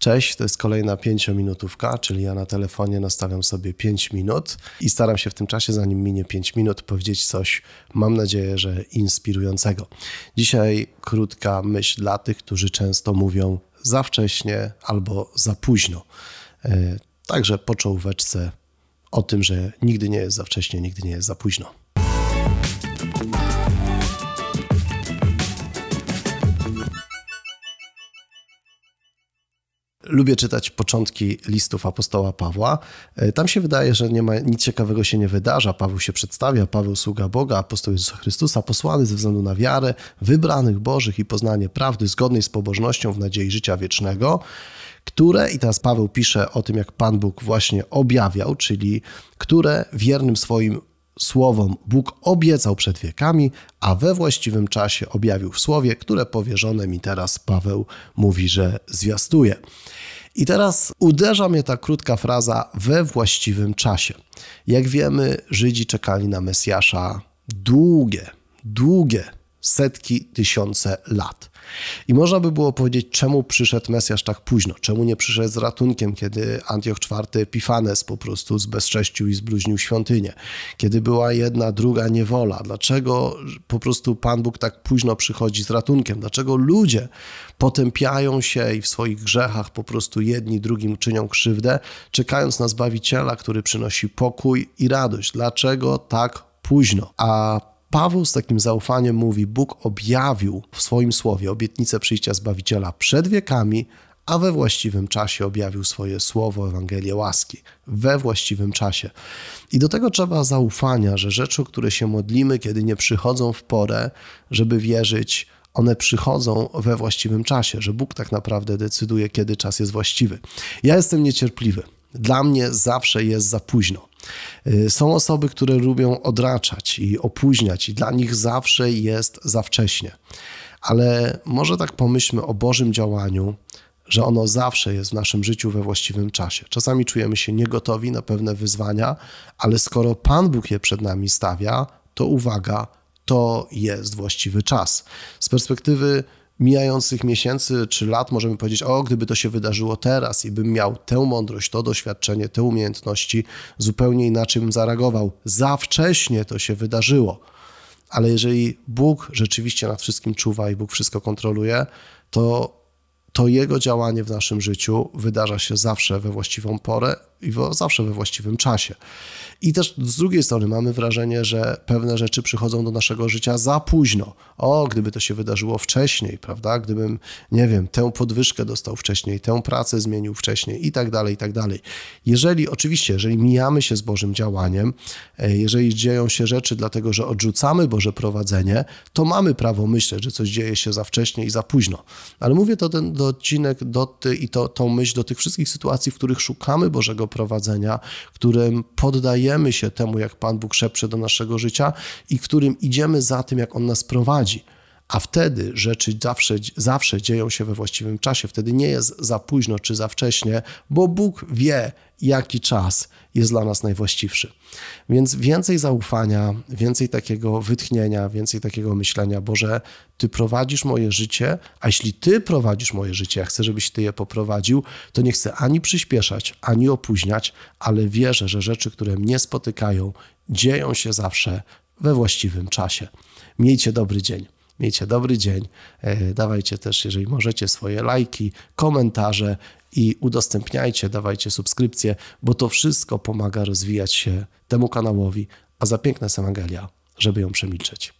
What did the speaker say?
Cześć, to jest kolejna 5-minutówka, czyli ja na telefonie nastawiam sobie 5 minut i staram się w tym czasie, zanim minie 5 minut, powiedzieć coś, mam nadzieję, że inspirującego. Dzisiaj krótka myśl dla tych, którzy często mówią za wcześnie albo za późno. Także po czołóweczce o tym, że nigdy nie jest za wcześnie, nigdy nie jest za późno. Lubię czytać początki listów apostoła Pawła. Tam się wydaje, że nic ciekawego się nie wydarza. Paweł się przedstawia, Paweł sługa Boga, apostoł Jezusa Chrystusa, posłany ze względu na wiarę, wybranych Bożych i poznanie prawdy zgodnej z pobożnością w nadziei życia wiecznego, które, i teraz Paweł pisze o tym, jak Pan Bóg właśnie objawiał, czyli które wiernym swoim słowom Bóg obiecał przed wiekami, a we właściwym czasie objawił w słowie, które powierzone mi teraz Paweł mówi, że zwiastuje. I teraz uderza mnie ta krótka fraza we właściwym czasie. Jak wiemy, Żydzi czekali na Mesjasza długie setki, tysiące lat. I można by było powiedzieć, czemu przyszedł Mesjasz tak późno, czemu nie przyszedł z ratunkiem, kiedy Antioch IV Epifanes po prostu zbezcześcił i zbluźnił świątynię, kiedy była jedna, druga niewola. Dlaczego po prostu Pan Bóg tak późno przychodzi z ratunkiem? Dlaczego ludzie potępiają się i w swoich grzechach po prostu jedni drugim czynią krzywdę, czekając na Zbawiciela, który przynosi pokój i radość? Dlaczego tak późno? A Paweł z takim zaufaniem mówi, Bóg objawił w swoim słowie obietnicę przyjścia Zbawiciela przed wiekami, a we właściwym czasie objawił swoje słowo, Ewangelię łaski. We właściwym czasie. I do tego trzeba zaufania, że rzeczy, o które się modlimy, kiedy nie przychodzą w porę, żeby wierzyć, one przychodzą we właściwym czasie, że Bóg tak naprawdę decyduje, kiedy czas jest właściwy. Ja jestem niecierpliwy. Dla mnie zawsze jest za późno. Są osoby, które lubią odraczać i opóźniać i dla nich zawsze jest za wcześnie. Ale może tak pomyślmy o Bożym działaniu, że ono zawsze jest w naszym życiu we właściwym czasie. Czasami czujemy się niegotowi na pewne wyzwania, ale skoro Pan Bóg je przed nami stawia, to uwaga, to jest właściwy czas. Z perspektywy mijających miesięcy czy lat możemy powiedzieć, gdyby to się wydarzyło teraz i bym miał tę mądrość, to doświadczenie, te umiejętności, zupełnie inaczej bym zareagował. Za wcześnie to się wydarzyło. Ale jeżeli Bóg rzeczywiście nad wszystkim czuwa i Bóg wszystko kontroluje, to Jego działanie w naszym życiu wydarza się zawsze we właściwą porę i zawsze we właściwym czasie. I też z drugiej strony mamy wrażenie, że pewne rzeczy przychodzą do naszego życia za późno. Gdyby to się wydarzyło wcześniej, prawda? Gdybym, nie wiem, tę podwyżkę dostał wcześniej, tę pracę zmienił wcześniej i tak dalej, i tak dalej. Jeżeli mijamy się z Bożym działaniem, jeżeli dzieją się rzeczy dlatego, że odrzucamy Boże prowadzenie, to mamy prawo myśleć, że coś dzieje się za wcześnie i za późno. Ale mówię to ten odcinek tą myśl do tych wszystkich sytuacji, w których szukamy Bożego prowadzenia, którym poddajemy się temu, jak Pan Bóg szepcze do naszego życia i w którym idziemy za tym, jak On nas prowadzi. A wtedy rzeczy zawsze dzieją się we właściwym czasie. Wtedy nie jest za późno czy za wcześnie, bo Bóg wie, jaki czas jest dla nas najwłaściwszy. Więc więcej zaufania, więcej takiego wytchnienia, więcej takiego myślenia, Boże, Ty prowadzisz moje życie, a jeśli Ty prowadzisz moje życie, ja chcę, żebyś Ty je poprowadził, to nie chcę ani przyspieszać, ani opóźniać, ale wierzę, że rzeczy, które mnie spotykają, dzieją się zawsze we właściwym czasie. Miejcie dobry dzień. Miejcie dobry dzień. Dawajcie też, jeżeli możecie, swoje lajki, komentarze i udostępniajcie, dawajcie subskrypcje, bo to wszystko pomaga rozwijać się temu kanałowi, a za piękna jest Ewangelia, żeby ją przemilczeć.